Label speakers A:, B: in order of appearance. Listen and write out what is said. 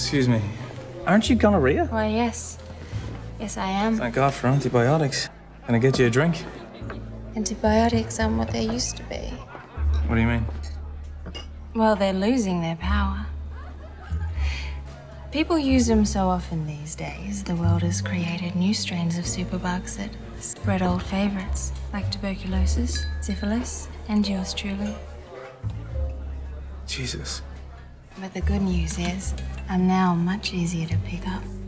A: Excuse me. Aren't you gonorrhea?
B: Why, yes. Yes, I am.
A: Thank God for antibiotics. Can I get you a drink?
B: Antibiotics aren't what they used to be.
A: What do you mean?
B: Well, they're losing their power. People use them so often these days, the world has created new strains of superbugs that spread old favorites, like tuberculosis, syphilis, and yours truly.
A: Jesus.
B: But the good news is, I'm now much easier to pick up.